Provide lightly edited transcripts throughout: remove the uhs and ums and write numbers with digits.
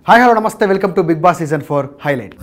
Hi hello నమస్తే welcome to big boss season 4 highlight.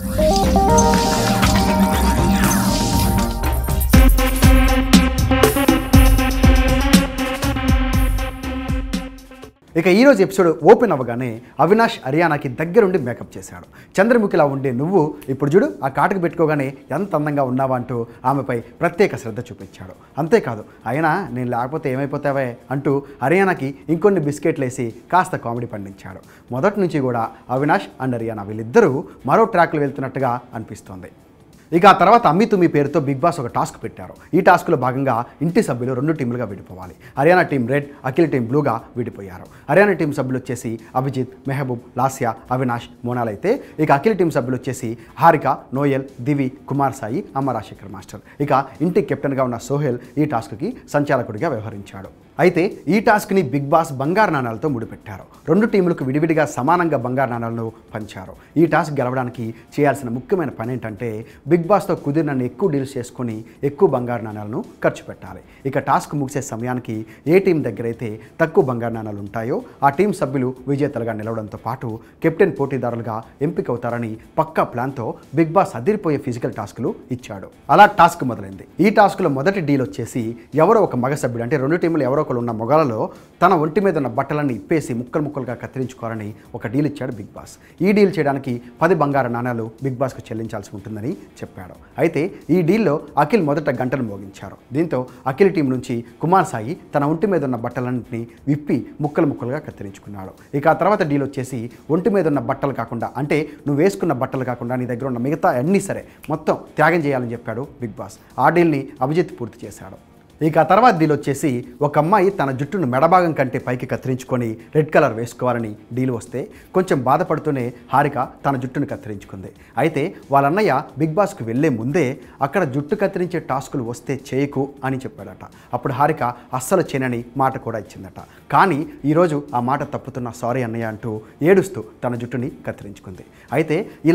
ఇక ఈరోజు ఎపిసోడ్ ఓపెన్ అవ్వగానే అవినాష్ హర్యానాకి దగ్గరుండి మేకప్ చేశాడు. చంద్రముఖిలా ఉండే నువ్వు ఇప్పుడు చూడు ఆ కాటుకు పెట్టుకోగానే ఎంత అందంగా ఉన్నావా అంటూ ఆమెపై ప్రత్యేక శ్రద్ధ చూపించాడు. అంతేకాదు అయినా నేను లేకపోతే ఏమైపోతావే అంటూ హర్యానాకి ఇంకొన్ని బిస్కెట్లు వేసి కాస్త కామెడీ పండించాడు. మొదటి నుంచి కూడా అవినాష్ అండ్ హర్యానా వీళ్ళిద్దరూ మరో ట్రాక్లో వెళ్తున్నట్టుగా అనిపిస్తోంది. ఇక ఆ తర్వాత అమ్మి తుమ్మి పేరుతో బిగ్ బాస్ ఒక టాస్క్ పెట్టారు. ఈ టాస్క్లో భాగంగా ఇంటి సభ్యులు 2 టీములుగా విడిపోవాలి. Haryana team red, Akhil team బ్లూగా విడిపోయారు. హర్యానా టీం సభ్యులు వచ్చేసి అభిజిత్, మెహబూబ్, లాస్యా, అవినాష్, మోనాల్ అయితే ఇక అఖిల్ టీం సభ్యులు వచ్చేసి హారిక, నోయల్, దివి, కుమార్ సాయి, అమ్మ రాజశేఖర్ మాస్టర్. ఇక ఇంటి కెప్టెన్గా ఉన్న సోహెల్ ఈ టాస్క్కి సంచాలకుడిగా వ్యవహరించాడు. అయితే ఈ టాస్క్ని బిగ్ బాస్ బంగారు నాణాలతో ముడిపెట్టారు. 2 టీములకు విడివిడిగా సమానంగా బంగారు నాణాలను పంచారు. ఈ టాస్క్ గెలవడానికి చేయాల్సిన ముఖ్యమైన పని ఏంటంటే బిగ్ బాస్తో కుదిరినన్ని ఎక్కువ డీల్స్ చేసుకుని ఎక్కువ బంగారు నాణాలను ఖర్చు పెట్టాలి. ఇక టాస్క్ ముగిసే సమయానికి ఏ టీం దగ్గర అయితే తక్కువ బంగారు నాణాలు ఉంటాయో ఆ టీం సభ్యులు విజేతలుగా నిలవడంతో పాటు కెప్టెన్ పోటీదారులుగా ఎంపికవుతారని పక్కా ప్లాన్తో బిగ్ బాస్ అదిరిపోయే ఫిజికల్ టాస్క్లు ఇచ్చాడు. అలా టాస్క్ మొదలైంది. ఈ టాస్క్లో మొదటి డీల్ వచ్చేసి ఎవరో ఒక మగ సభ్యుడు అంటే 2 టీములు ఎవరో ఉన్న మొగాలలో తన ఒంటి మీద ఉన్న బట్టలన్నీ ఇప్పేసి ముక్కలు ముక్కలుగా కత్తిరించుకోవాలని ఒక డీల్ ఇచ్చాడు బిగ్ బాస్. ఈ డీల్ చేయడానికి 10 బంగారు నాణాలు బిగ్ బాస్కు చెల్లించాల్సి ఉంటుందని చెప్పాడు. అయితే ఈ డీల్లో అఖిల్ మొదట గంటలు మోగించారు. దీంతో అఖిల్ టీం నుంచి కుమార్ సాయి తన ఒంటి మీద ఉన్న బట్టలన్నింటినీ విప్పి ముక్కలు ముక్కలుగా కత్తిరించుకున్నాడు. ఇక ఆ తర్వాత డీల్ వచ్చేసి ఒంటి మీద ఉన్న బట్టలు కాకుండా అంటే నువ్వు వేసుకున్న బట్టలు కాకుండా నీ దగ్గర ఉన్న మిగతా అన్నీ సరే మొత్తం త్యాగం చేయాలని చెప్పాడు బిగ్ బాస్. ఆ డీల్ని అభిజిత్ పూర్తి చేశాడు. ఇక ఆ తర్వాత డీల్ వచ్చేసి ఒక అమ్మాయి తన జుట్టును మెడభాగం కంటే పైకి కత్తిరించుకొని రెడ్ కలర్ వేసుకోవాలని డీల్ వస్తే కొంచెం బాధపడుతూనే హారిక తన జుట్టును కత్తిరించుకుంది. అయితే వాళ్ళ అన్నయ్య బిగ్ బాస్కు వెళ్లే ముందే అక్కడ జుట్టు కత్తిరించే టాస్కులు వస్తే చేయకు అని చెప్పాడట. అప్పుడు హారిక అస్సలు చేయనని మాట కూడా ఇచ్చిందట. కానీ ఈరోజు ఆ మాట తప్పుతున్న సారీ అన్నయ్య అంటూ ఏడుస్తూ తన జుట్టుని కత్తిరించుకుంది. అయితే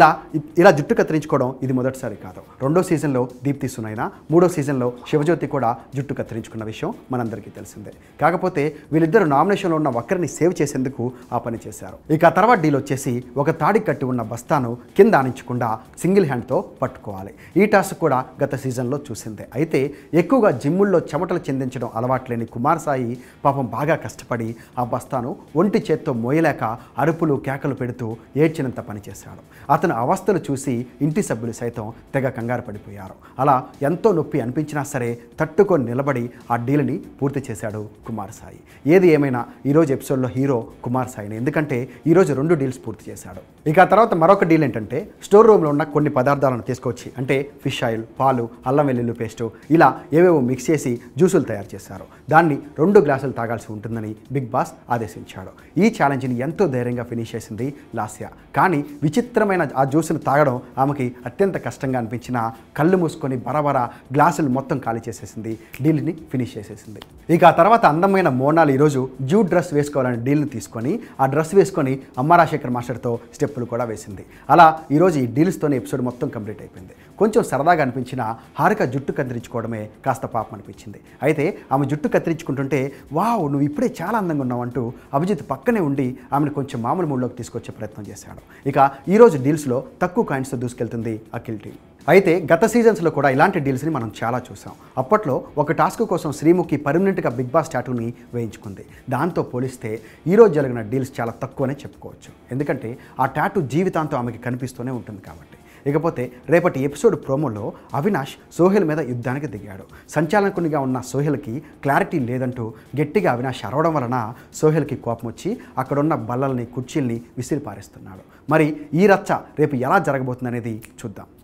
ఇలా జుట్టు కత్తిరించుకోవడం ఇది మొదటిసారి కాదు. 2వ సీజన్లో దీప్తి సునైనా, 3వ సీజన్లో శివజ్యోతి కూడా జుట్టు కత్తిరించుకున్న విషయం మనందరికీ తెలిసిందే. కాకపోతే వీళ్ళిద్దరు నామినేషన్లో ఉన్న ఒక్కరిని సేవ్ చేసేందుకు ఆ పని చేశారు. ఇక ఆ తర్వాత డీల్ వచ్చేసి ఒక తాడి కట్టి ఉన్న బస్తాను కింద ఆనించకుండా సింగిల్ హ్యాండ్తో పట్టుకోవాలి. ఈ టాస్క్ కూడా గత సీజన్లో చూసిందే. అయితే ఎక్కువగా జిమ్ముల్లో చెమటలు చెందించడం అలవాట్లేని కుమార్ సాయి పాపం బాగా కష్టపడి ఆ బస్తాను ఒంటి చేత్తో మోయలేక అరుపులు కేకలు పెడుతూ ఏడ్చినంత పని చేశాడు. అతను అవస్థలు చూసి ఇంటి సభ్యులు సైతం తెగ కంగారు పడిపోయారు. అలా ఎంతో నొప్పి అనిపించినా సరే తట్టుకొని నిలబడి ఆ డీల్ని పూర్తి చేశాడు కుమార్ సాయి. ఏది ఏమైనా ఈరోజు ఎపిసోడ్లో హీరో కుమార్ సాయిని, ఎందుకంటే ఈరోజు 2 డీల్స్ పూర్తి చేశాడు. ఇక ఆ తర్వాత మరొక డీల్ ఏంటంటే స్టోర్ రూమ్లో ఉన్న కొన్ని పదార్థాలను తీసుకొచ్చి అంటే ఫిష్ ఆయిల్, పాలు, అల్లం వెల్లుల్లి పేస్టు ఇలా ఏవేవో మిక్స్ చేసి జ్యూసులు తయారు చేశారు. దాన్ని 2 గ్లాసులు తాగాల్సి ఉంటుందని బిగ్ బాస్ ఆదేశించాడు. ఈ ఛాలెంజ్ని ఎంతో ధైర్యంగా ఫినిష్ చేసింది లాస్యా. కానీ విచిత్రమైన ఆ జ్యూసును తాగడం ఆమెకి అత్యంత కష్టంగా అనిపించిన కళ్ళు మూసుకొని బరబర గ్లాసులు మొత్తం ఖాళీ చేసేసింది. డీల్ని ఫినిష్ చేసేసింది. ఇక ఆ తర్వాత అందమైన మోనాల్ ఈరోజు జ్యూట్ డ్రెస్ వేసుకోవాలని డీల్ని తీసుకొని ఆ డ్రెస్ వేసుకొని అమ్మ రాజశేఖర్ మాస్టర్తో స్టెప్పులు కూడా వేసింది. అలా ఈరోజు ఈ డీల్స్తోనే ఎపిసోడ్ మొత్తం కంప్లీట్ అయిపోయింది. కొంచెం సరదాగా అనిపించిన హారిక జుట్టు కత్తిరించుకోవడమే కాస్త పాపం అనిపించింది. అయితే ఆమె జుట్టు కత్తిరించుకుంటుంటే వావ్ నువ్వు ఇప్పుడే చాలా అందంగా ఉన్నావు అంటూ అభిజిత్ పక్కనే ఉండి ఆమెను కొంచెం మామూలు మూడ్లోకి తీసుకొచ్చే ప్రయత్నం చేశాడు. ఇక ఈరోజు డీల్స్లో తక్కువ కాయిన్స్తో దూసుకెళ్తుంది అఖిల్ టీం. అయితే గత సీజన్స్లో కూడా ఇలాంటి డీల్స్ని మనం చాలా చూసాం. అప్పట్లో ఒక టాస్క్ కోసం శ్రీముఖి పర్మనెంట్గా బిగ్ బాస్ టాటూని వేయించుకుంది. దాంతో పోలిస్తే ఈరోజు జరిగిన డీల్స్ చాలా తక్కువనే చెప్పుకోవచ్చు. ఎందుకంటే ఆ టాటూ జీవితాంతం ఆమెకి కనిపిస్తూనే ఉంటుంది కాబట్టి. ఇకపోతే రేపటి ఎపిసోడ్ ప్రోమోలో అవినాష్ సోహెల్ మీద యుద్ధానికి దిగాడు. సంచాలకునిగా ఉన్న సోహెల్కి క్లారిటీ లేదంటూ గట్టిగా అవినాష్ అరవడం వలన సోహెల్కి కోపం వచ్చి అక్కడున్న బల్లల్ని, కుర్చీల్ని విసిరి పారేస్తున్నాడు. మరి ఈ రచ్చ రేపు ఎలా జరగబోతుందనేది చూద్దాం.